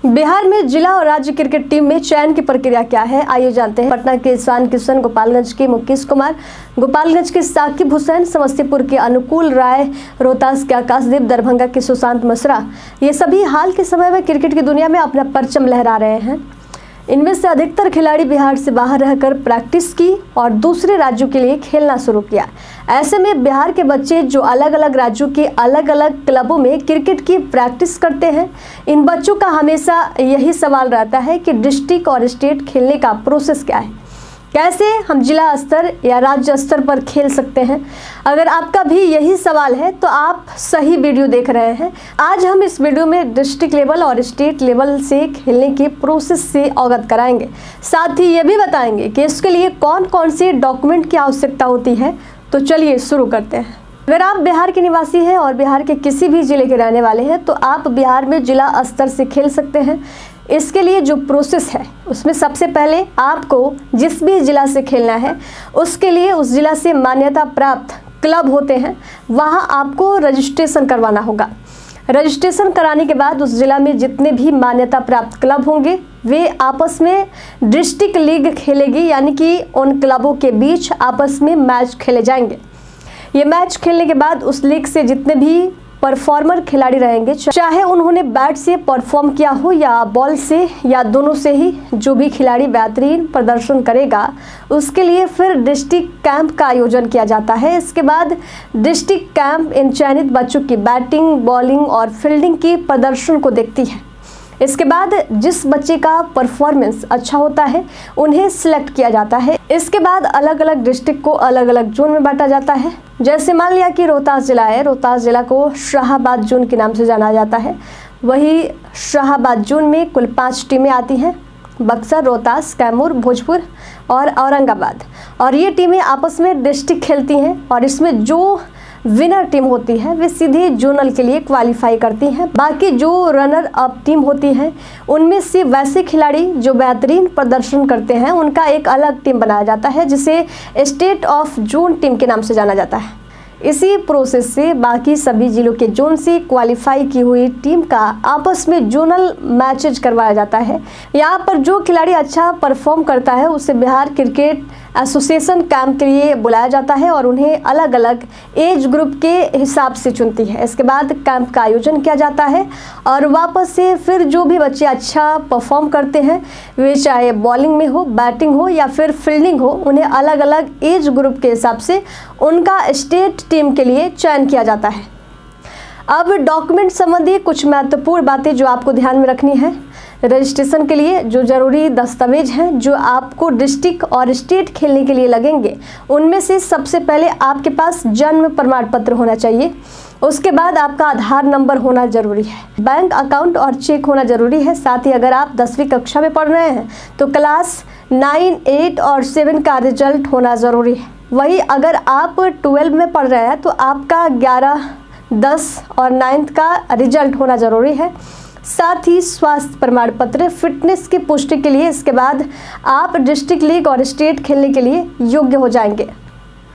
बिहार में जिला और राज्य क्रिकेट टीम में चयन की प्रक्रिया क्या है, आइए जानते हैं। पटना के ईशान किशन, गोपालगंज के मुकेश कुमार, गोपालगंज के साकिब हुसैन, समस्तीपुर के अनुकूल राय, रोहतास के आकाशदीप, दरभंगा के सुशांत मिश्रा, ये सभी हाल के समय में क्रिकेट की दुनिया में अपना परचम लहरा रहे हैं। इनमें से अधिकतर खिलाड़ी बिहार से बाहर रहकर प्रैक्टिस की और दूसरे राज्यों के लिए खेलना शुरू किया। ऐसे में बिहार के बच्चे जो अलग अलग राज्यों के अलग अलग क्लबों में क्रिकेट की प्रैक्टिस करते हैं, इन बच्चों का हमेशा यही सवाल रहता है कि डिस्ट्रिक्ट और स्टेट खेलने का प्रोसेस क्या है, कैसे हम जिला स्तर या राज्य स्तर पर खेल सकते हैं। अगर आपका भी यही सवाल है तो आप सही वीडियो देख रहे हैं। आज हम इस वीडियो में डिस्ट्रिक्ट लेवल और स्टेट लेवल से खेलने के प्रोसेस से अवगत कराएंगे। साथ ही ये भी बताएंगे कि इसके लिए कौन कौन से डॉक्यूमेंट की आवश्यकता होती है। तो चलिए शुरू करते हैं। अगर आप बिहार के निवासी हैं और बिहार के किसी भी जिले के रहने वाले हैं तो आप बिहार में जिला स्तर से खेल सकते हैं। इसके लिए जो प्रोसेस है उसमें सबसे पहले आपको जिस भी जिला से खेलना है उसके लिए उस जिला से मान्यता प्राप्त क्लब होते हैं, वहां आपको रजिस्ट्रेशन करवाना होगा। रजिस्ट्रेशन कराने के बाद उस जिला में जितने भी मान्यता प्राप्त क्लब होंगे वे आपस में डिस्ट्रिक्ट लीग खेलेगी, यानी कि उन क्लबों के बीच आपस में मैच खेले जाएंगे। ये मैच खेलने के बाद उस लीग से जितने भी परफॉर्मर खिलाड़ी रहेंगे, चाहे उन्होंने बैट से परफॉर्म किया हो या बॉल से या दोनों से ही, जो भी खिलाड़ी बेहतरीन प्रदर्शन करेगा उसके लिए फिर डिस्ट्रिक्ट कैंप का आयोजन किया जाता है। इसके बाद डिस्ट्रिक्ट कैंप इन चयनित बच्चों की बैटिंग, बॉलिंग और फील्डिंग की प्रदर्शन को देखती है। इसके बाद जिस बच्चे का परफॉर्मेंस अच्छा होता है उन्हें सिलेक्ट किया जाता है। इसके बाद अलग अलग डिस्ट्रिक्ट को अलग अलग जोन में बांटा जाता है। जैसे मान लिया कि रोहतास जिला है, रोहतास जिला को शाहाबाद जोन के नाम से जाना जाता है। वही शाहाबाद जोन में कुल 5 टीमें आती हैं, बक्सर, रोहतास, कैमूर, भोजपुर और औरंगाबाद। और ये टीमें आपस में डिस्ट्रिक्ट खेलती हैं और इसमें जो विनर टीम होती है वे सीधे जोनल के लिए क्वालिफाई करती हैं। बाकी जो रनर अप टीम होती हैं उनमें से वैसे खिलाड़ी जो बेहतरीन प्रदर्शन करते हैं उनका एक अलग टीम बनाया जाता है, जिसे स्टेट ऑफ जोन टीम के नाम से जाना जाता है। इसी प्रोसेस से बाकी सभी जिलों के जोन से क्वालिफाई की हुई टीम का आपस में जोनल मैचेज करवाया जाता है। यहाँ पर जो खिलाड़ी अच्छा परफॉर्म करता है उसे बिहार क्रिकेट एसोसिएशन कैंप के लिए बुलाया जाता है और उन्हें अलग अलग एज ग्रुप के हिसाब से चुनती है। इसके बाद कैंप का आयोजन किया जाता है और वापस से फिर जो भी बच्चे अच्छा परफॉर्म करते हैं, वे चाहे बॉलिंग में हो, बैटिंग हो या फिर फील्डिंग हो, उन्हें अलग अलग एज ग्रुप के हिसाब से उनका स्टेट टीम के लिए चयन किया जाता है। अब डॉक्यूमेंट संबंधी कुछ महत्वपूर्ण बातें जो आपको ध्यान में रखनी है। रजिस्ट्रेशन के लिए जो ज़रूरी दस्तावेज हैं जो आपको डिस्ट्रिक्ट और स्टेट खेलने के लिए लगेंगे, उनमें से सबसे पहले आपके पास जन्म प्रमाण पत्र होना चाहिए। उसके बाद आपका आधार नंबर होना जरूरी है, बैंक अकाउंट और चेक होना जरूरी है। साथ ही अगर आप 10वीं कक्षा में पढ़ रहे हैं तो क्लास 9, 8 और 7 का रिजल्ट होना ज़रूरी है। वही अगर आप 12 में पढ़ रहे हैं तो आपका 11, 10 और 9th का रिजल्ट होना ज़रूरी है। साथ ही स्वास्थ्य प्रमाण पत्र, फिटनेस की पुष्टि के लिए। इसके बाद आप डिस्ट्रिक्ट लीग और स्टेट खेलने के लिए योग्य हो जाएंगे।